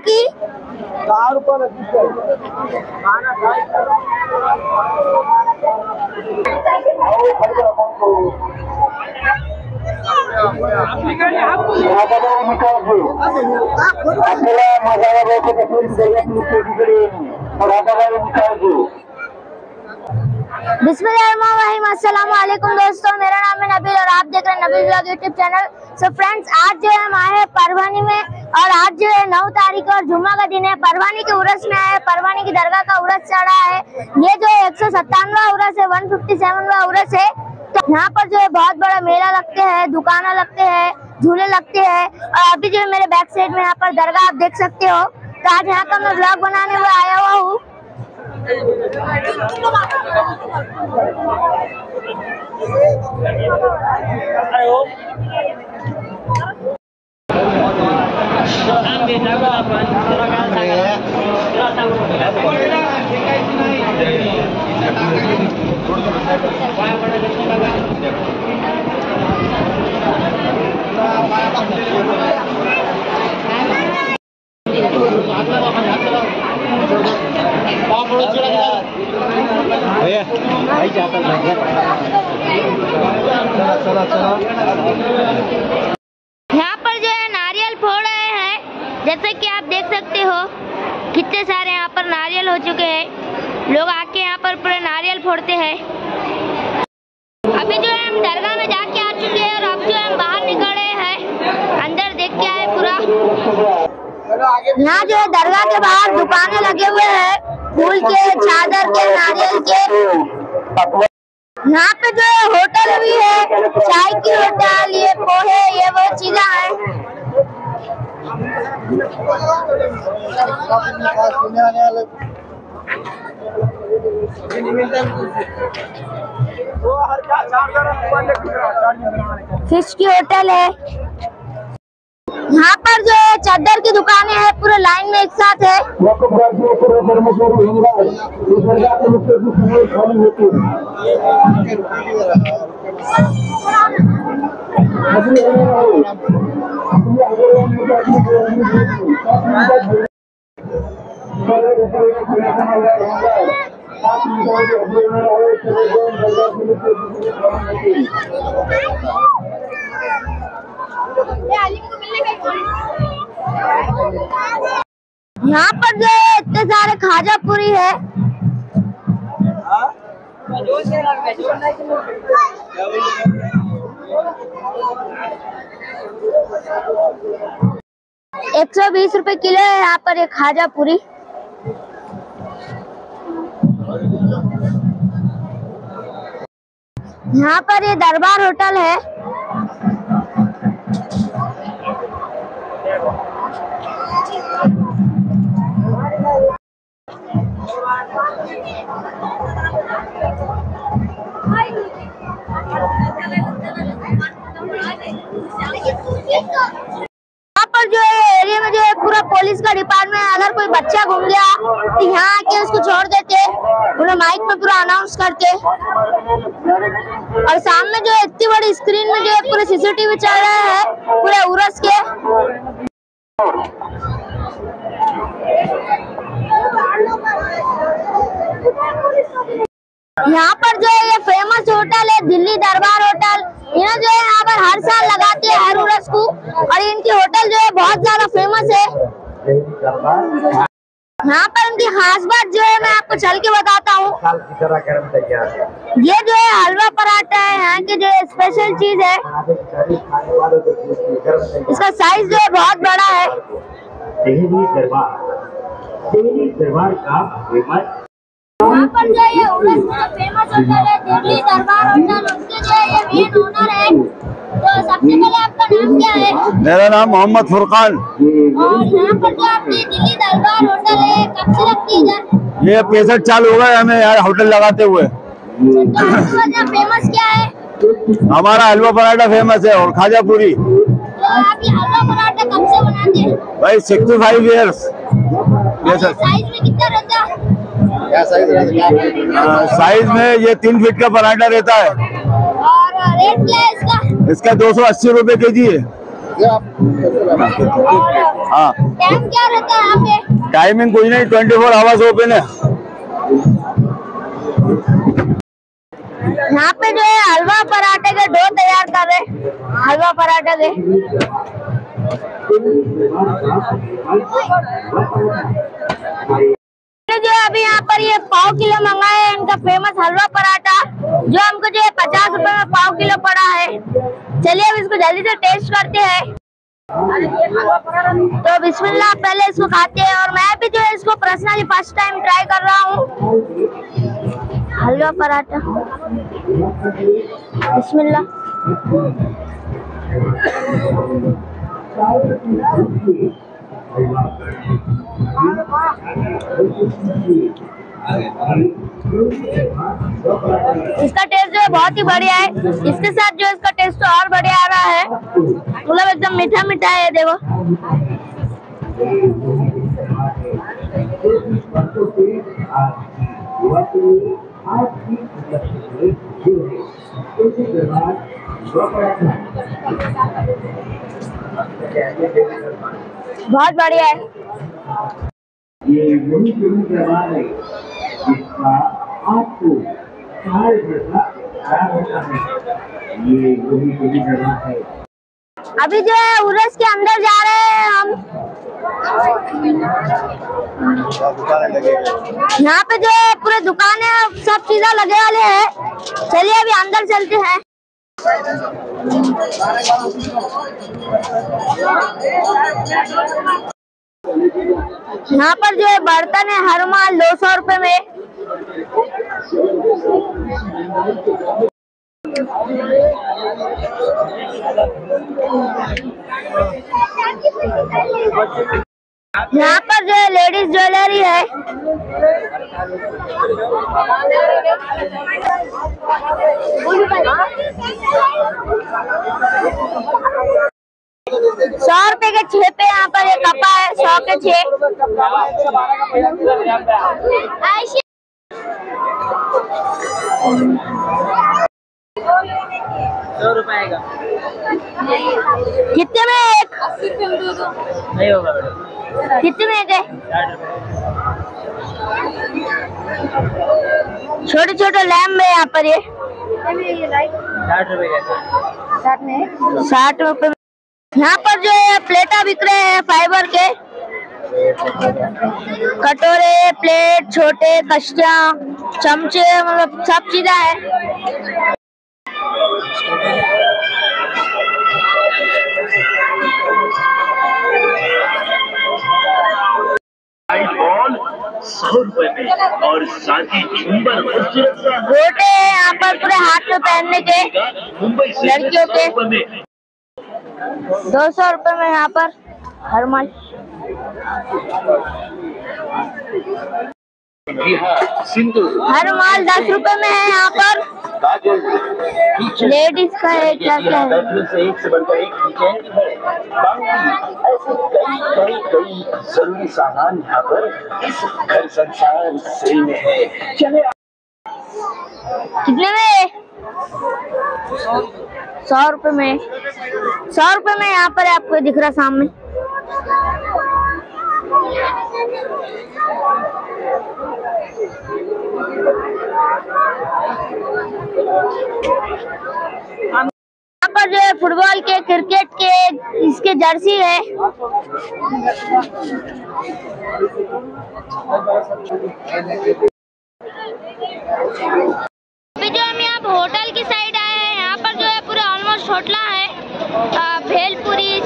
की बिस्मिल्लाहिर्रहमानिर्रहीम। अस्सलाम वालेकुम दोस्तों, मेरा नाम है नबील और आप देख रहे हैं Nabeel vlog YouTube channel. So friends, आज जो है हम आए हैं परवानी में और आज जो है 9 तारीख और जुम्मा का दिन है। परवानी के उर्स में आए, परवानी की दरगाह का उर्स चढ़ा है। ये जो 157वां उर्स है, 157वां उर्स है। तो यहाँ पर जो है बहुत बड़ा मेला लगते हैं, दुकाना लगते हैं, झूले लगते हैं। और अभी जो है मेरे बैक साइड में यहाँ पर दरगाह आप देख सकते हो। तो आज यहाँ का मैं व्लॉग बनाने हुए आया हुआ हूँ। यहाँ पर जो है नारियल फोड़ रहे हैं, जैसे कि आप देख सकते हो कितने सारे यहाँ पर नारियल हो चुके हैं। लोग आके यहाँ पर पूरे नारियल फोड़ते हैं। अभी जो है हम दरगाह में जाके आ चुके हैं और अब जो है हम बाहर निकल रहे हैं, अंदर देख के आए पूरा। यहाँ जो है दरगाह के बाहर दुकानें लगे हुए हैं, फूल के, चादर के, नारियल के। यहाँ पे जो है होटल भी है, चाय की होटल, ये पोहे, ये वो चीजें हैं। फिश की होटल है। यहाँ पर जो है चादर की दुकानें हैं, पूरे लाइन में एक साथ है। यहाँ पर जो है इतने सारे खाजा पूरी है। ₹120 किलो है यहाँ पर एक खाजा पूरी। यहाँ पर ये दरबार होटल है। यहाँ पर जो है एरिया में जो है पूरा पुलिस का डिपार्टमेंट है। अगर कोई बच्चा घूम गया तो यहाँ आके उसको छोड़ देते, उन्हें माइक में पूरा अनाउंस करते। और सामने जो है इतनी बड़ी स्क्रीन में जो है पूरे CCTV चल रहे हैं पूरे उर्स के। यहाँ पर जो है ये फेमस होटल है, दिल्ली दरबार होटल। इन्हें जो है यहाँ पर हर साल लगाते हैं हर उर्स को, और इनकी होटल जो है बहुत ज्यादा फेमस है। यहाँ पर इनकी खास बात जो है मैं आपको चल के बताता हूँ। ये जो है हलवा पराठा है, यहाँ की जो स्पेशल चीज है। इसका साइज जो है बहुत बड़ा है। यहाँ पर जो है उर्स का फेमस होटल है दिल्ली दरबार होटल, उसके जो है ये मेन ओनर है। तो सबसे पहले आपका नाम क्या है? मेरा नाम मोहम्मद फुरकान। और यहाँ पर जो आपकी दिल्ली दरबार होटल है, कब से लगती है इधर? ये 65 साल हो गए हमें यार होटल लगाते हुए। तो फेमस क्या है? हमारा हलवा पराठा फेमस है और खाजा पूरी। तो आप ये हलवा पराठा कब से बनाते हैं? भाई 65 ईयर्स। साइज में कितना रहता है? साइज में ये 3 फीट का पराठा रहता है। और रेट क्या है इसका? इसका 280 रुपए kg है। हाँ, टाइम क्या रहता है यहाँ पे? टाइमिंग कुछ नहीं, 24 आवर्स ओपन है। यहाँ पे जो है हलवा पराठे के डो तैयार कर रहे हैं, हलवा पराठे के। जो है अभी यहाँ पर ये पाव किलो मंगाए है इनका फेमस हलवा पराठा, जो हमको जो है 50 रुपए में पाव किलो पड़ा है। चलिए अब इसको जल्दी से टेस्ट करते हैं। तो बिस्मिल्लाह, पहले इसको खाते हैं। और मैं भी जो है इसको पर्सनली फर्स्ट टाइम ट्राई कर रहा हूँ, हलवा पराठा। बिस्मिल्लाह। इसका टेस्ट जो है बहुत ही बढ़िया है। इसके साथ जो इसका टेस्ट तो और बढ़िया आ रहा है, मतलब एकदम मीठा मीठा है। देखो बहुत बढ़िया है। ये वही दवा है जिसका आपको ये वही दवा है। अभी जो है उरस के अंदर जा रहे हैं हम। यहाँ पे जो है पूरे दुकानें सब चीजें लगे वाले हैं। चलिए अभी अंदर चलते हैं। यहाँ पर जो है बर्तन है हर माल 200 रुपए में। यहाँ पर जो है लेडीज ज्वेलरी है। ₹100 के 6 पे यहाँ पर एक कपा है, 100 के 6। ₹100 का कितने में एक? 80 रुपए में 2 नहीं होगा मैडम। कितने में एक है? 60 रुपए। छोटे छोटे लैम्प है यहाँ पर। ये 60 रुपए का। 60 रुपए। यहाँ पर जो है प्लेटा बिक रहे हैं फाइबर के, कटोरे, प्लेट, छोटे कश्तियाँ, चमचे, मतलब सब चीजें है। आईफोन 100 रुपए में और साथ ही झुंबर गोटे यहाँ पर पूरे हाथ में पहनने के मुंबई से लड़कियों के 200 रुपए में यहाँ पर हर माल। हर माल 10 रुपए में है यहाँ पर। लेडीज का है, क्या क्या है। एक से बढ़कर एक किचन है, ऐसे कई जरूरी सामान यहाँ पर इस घर संसार से में है। चले कितने में? 100 रुपए में। 100 रुपए में यहाँ पर आपको दिख रहा सामने। यहाँ पर जो है फुटबॉल के, क्रिकेट के, इसके जर्सी है। अभी जो हम यहाँ होटल की साइड आए हैं, यहाँ पर जो है पूरे ऑलमोस्ट होटल है। भेलपुरी,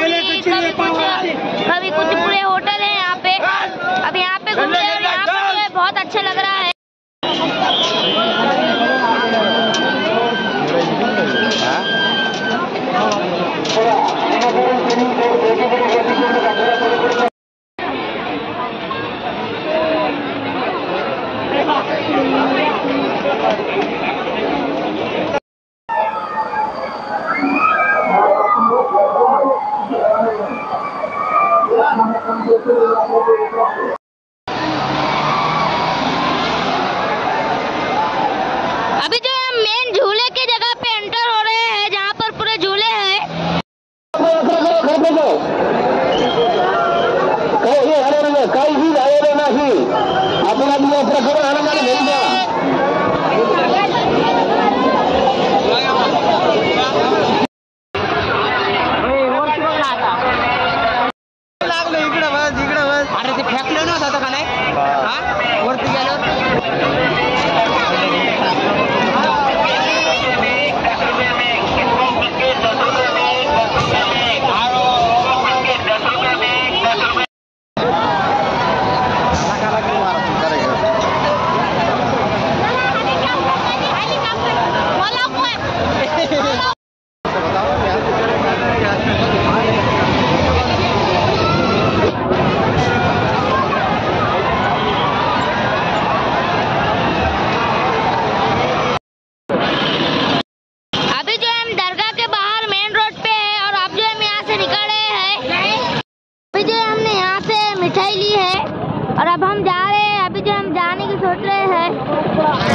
कभी कुछ पूरे होटल है यहाँ पे। अब यहाँ पे घूमने यहाँ पर जो है बहुत अच्छा लग रहा है। कपड़ा